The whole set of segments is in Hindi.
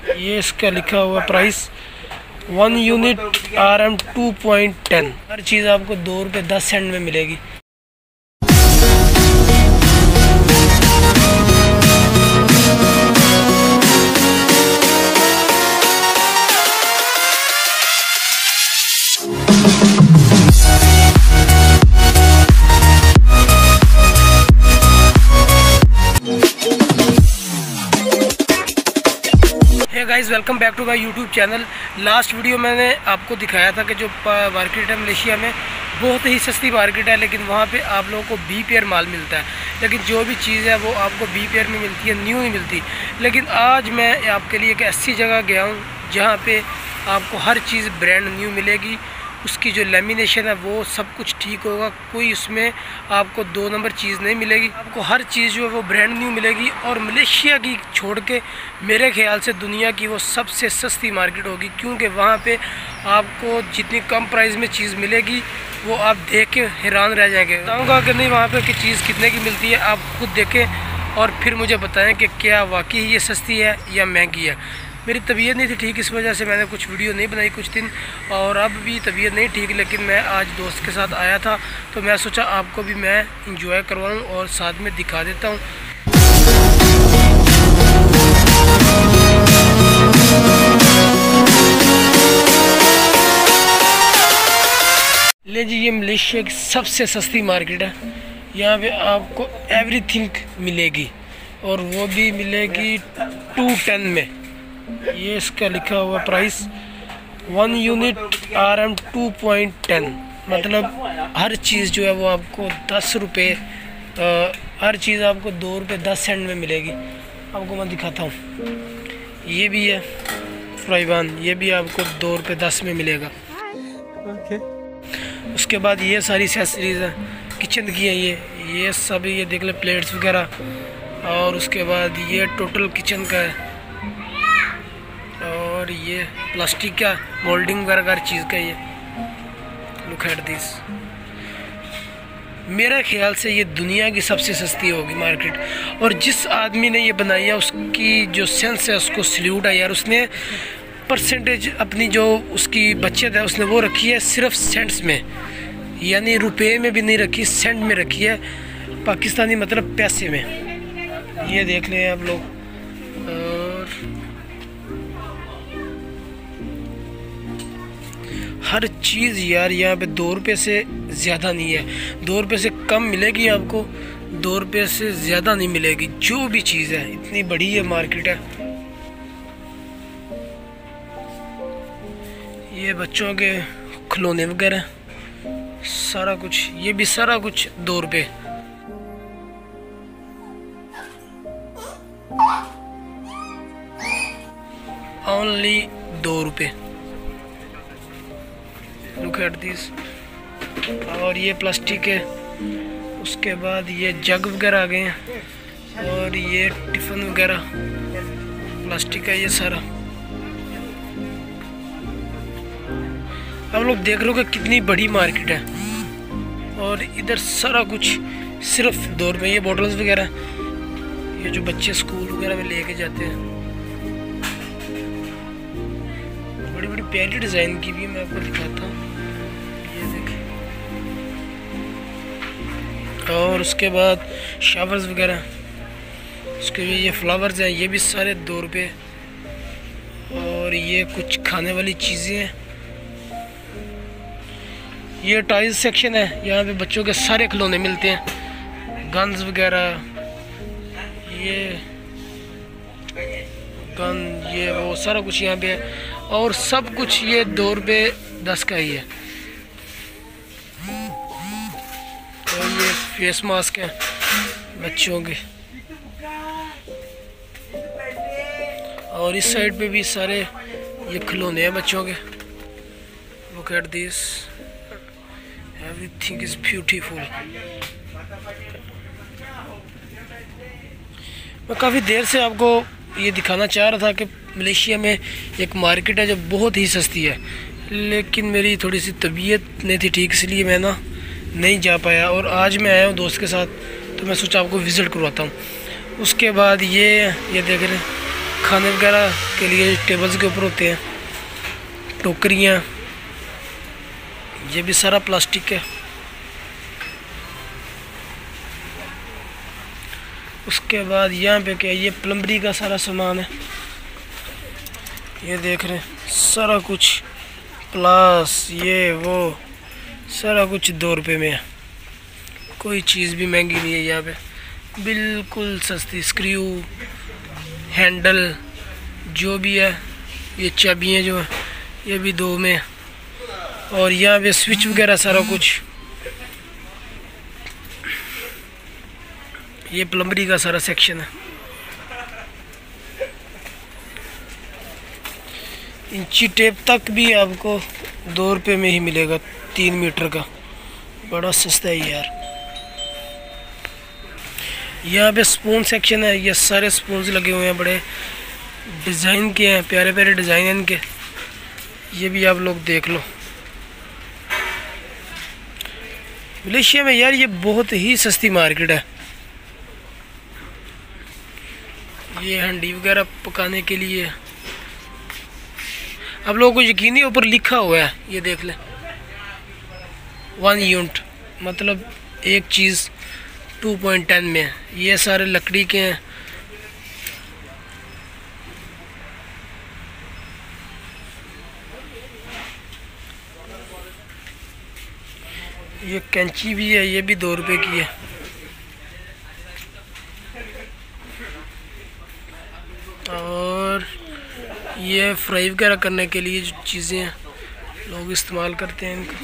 ये इसका लिखा हुआ प्राइस 1 यूनिट RM 2.10। हर चीज़ आपको ₹2.10 में मिलेगी। Guys welcome back to my YouTube channel. Last video मैंने आपको दिखाया था कि जो मार्केट है मलेशिया में बहुत ही सस्ती मार्केट है, लेकिन वहाँ पे आप लोगों को बी पेयर माल मिलता है। लेकिन जो भी चीज़ है वो आपको बी पेयर में मिलती है, न्यू नहीं मिलती। लेकिन आज मैं आपके लिए एक ऐसी जगह गया हूँ जहाँ पे आपको हर चीज़ ब्रांड न्यू मिलेगी। उसकी जो लेमिनेशन है वो सब कुछ ठीक होगा, कोई उसमें आपको 2 नंबर चीज़ नहीं मिलेगी। आपको हर चीज़ जो है वो ब्रांड न्यू मिलेगी। और मलेशिया की छोड़ के मेरे ख्याल से दुनिया की वो सबसे सस्ती मार्केट होगी, क्योंकि वहाँ पे आपको जितनी कम प्राइस में चीज़ मिलेगी वो आप देख के हैरान रह जाएंगे। बताऊँगा कि नहीं वहाँ पर कि चीज़ कितने की मिलती है, आप खुद देखें और फिर मुझे बताएँ कि क्या वाकई ये सस्ती है या महंगी है। मेरी तबीयत नहीं थी ठीक, इस वजह से मैंने कुछ वीडियो नहीं बनाई कुछ दिन, और अब भी तबीयत नहीं ठीक। लेकिन मैं आज दोस्त के साथ आया था तो मैं सोचा आपको भी मैं इंजॉय करवाऊं और साथ में दिखा देता हूं। ले जी, ये मलेशिया की सबसे सस्ती मार्केट है। यहाँ पे आपको एवरीथिंग मिलेगी और वो भी मिलेगी 210 में। ये इसका लिखा हुआ प्राइस 1 यूनिट RM 2.10, मतलब हर चीज़ जो है वो आपको 10 रुपये, हर चीज़ आपको ₹2.10 में मिलेगी। आपको मैं दिखाता हूँ, ये भी है फ्राइबान, ये भी आपको ₹2.10 में मिलेगा। उसके बाद ये सारी एक्सेसरीज हैं किचन की है, ये सब ये देख ले, प्लेट्स वगैरह। और उसके बाद ये टोटल किचन का है, और ये प्लास्टिक का मोल्डिंग वगैरह हर चीज़ का। ये लुक एट दिस। मेरे ख्याल से ये दुनिया की सबसे सस्ती होगी मार्केट। और जिस आदमी ने ये बनाई है उसकी जो सेंस है उसको सल्यूट है यार। उसने परसेंटेज अपनी जो उसकी बचत है उसने वो रखी है सिर्फ सेंट्स में, यानी रुपए में भी नहीं रखी, सेंट में रखी है, पाकिस्तानी मतलब पैसे में। ये देख लें आप लोग। और हर चीज़ यार यहाँ पे ₹2 से ज़्यादा नहीं है, ₹2 से कम मिलेगी आपको, ₹2 से ज़्यादा नहीं मिलेगी जो भी चीज़ है। इतनी बड़ी ये मार्केट है। ये बच्चों के खिलौने वगैरह सारा कुछ, ये भी सारा कुछ ₹2। ओनली ₹2। Look at this. और ये प्लास्टिक है। उसके बाद ये जग वगैरह आ गए हैं, और ये टिफ़िन वगैरह प्लास्टिक का, ये सारा। आप लोग देख लो कि कितनी बड़ी मार्केट है। और इधर सारा कुछ सिर्फ ₹2 में। ये बॉटल्स वगैरह, ये जो बच्चे स्कूल वगैरह में लेके जाते हैं, बड़ी बड़ी प्यारी डिज़ाइन की भी मैं आपको दिखाता हूँ। और उसके बाद शावर्स वगैरह, उसके लिए ये फ्लावर्स हैं, ये भी सारे ₹2। और ये कुछ खाने वाली चीज़ें हैं। ये टॉयज सेक्शन है, यहाँ पे बच्चों के सारे खिलौने मिलते हैं, गन्स वगैरह, ये गन, ये वो सारा कुछ यहाँ पे है। और सब कुछ ये ₹2.10 का ही है। और ये फेस मास्क है बच्चों के। और इस साइड पे भी सारे ये खिलौने हैं बच्चों के। Look at this, everything is beautiful. मैं काफ़ी देर से आपको ये दिखाना चाह रहा था कि मलेशिया में एक मार्केट है जो बहुत ही सस्ती है, लेकिन मेरी थोड़ी सी तबीयत नहीं थी ठीक, इसलिए मैं ना नहीं जा पाया। और आज मैं आया हूँ दोस्त के साथ, तो मैं सोचा आपको विज़िट करवाता हूँ। उसके बाद ये देख रहे हैं, खाने वगैरह के लिए टेबल्स के ऊपर होते हैं, टोकरियाँ, ये भी सारा प्लास्टिक है। उसके बाद यहाँ पे क्या, ये प्लम्बरी का सारा सामान है, ये देख रहे हैं सारा कुछ प्लास, ये वो सारा कुछ 2 रुपये में है, कोई चीज़ भी महंगी नहीं है यहाँ पे, बिल्कुल सस्ती। स्क्रू, हैंडल जो भी है, ये चाबियाँ जो है ये भी 2 में है। और यहाँ पे स्विच वगैरह सारा कुछ, ये प्लम्बरी का सारा सेक्शन है। इंची टेप तक भी आपको 2 रुपये में ही मिलेगा, 3 मीटर का, बड़ा सस्ता है यार। यहाँ पे स्पून सेक्शन है, ये सारे स्पून्स लगे हुए हैं, बड़े डिज़ाइन के हैं, प्यारे प्यारे डिज़ाइन हैं इनके, ये भी आप लोग देख लो। मलेशिया में यार ये बहुत ही सस्ती मार्केट है। ये हंडी वगैरह पकाने के लिए, आप लोगों को यकीन नहीं, ऊपर लिखा हुआ है, ये देख लें 1 यूनिट, मतलब एक चीज़ 2.10 में है। ये सारे लकड़ी के हैं। ये कैंची भी है, ये भी 2 रुपये की है। और ये फ्राई वगैरह करने के लिए जो चीज़ें हैं लोग इस्तेमाल करते हैं इनको।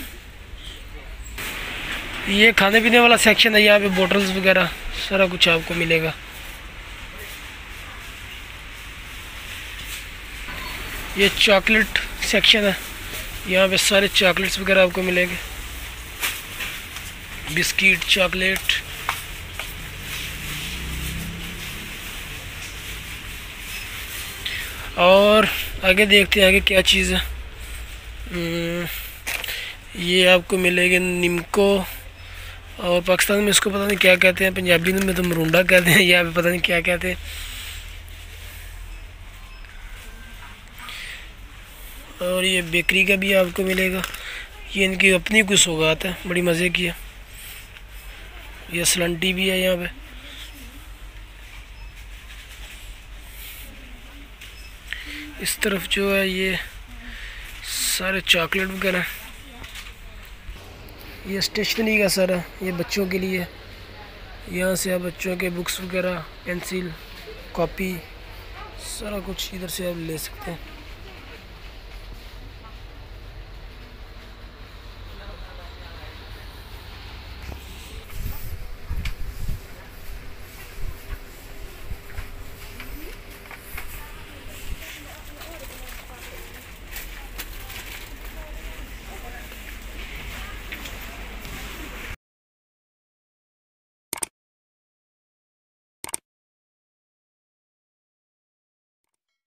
ये खाने पीने वाला सेक्शन है, यहाँ पे बोटल्स वगैरह सारा कुछ आपको मिलेगा। ये चॉकलेट सेक्शन है, यहाँ पे सारे चॉकलेट्स वगैरह आपको मिलेंगे, बिस्किट, चॉकलेट। और आगे देखते हैं आगे क्या चीज़ है। ये आपको मिलेगी निम्को, और पाकिस्तान में इसको पता नहीं क्या कहते हैं, पंजाबी में तो मरूंडा कहते हैं, यहाँ पे पता नहीं क्या कहते हैं। और ये बेकरी का भी आपको मिलेगा, ये इनकी अपनी कुछ सौगात है, बड़ी मज़े की है। ये सलंटी भी है यहाँ पे। इस तरफ जो है ये सारे चॉकलेट वगैरह, ये स्टेशनरी का सारा, ये बच्चों के लिए, यहाँ से आप बच्चों के बुक्स वगैरह, पेंसिल, कॉपी, सारा कुछ इधर से आप ले सकते हैं।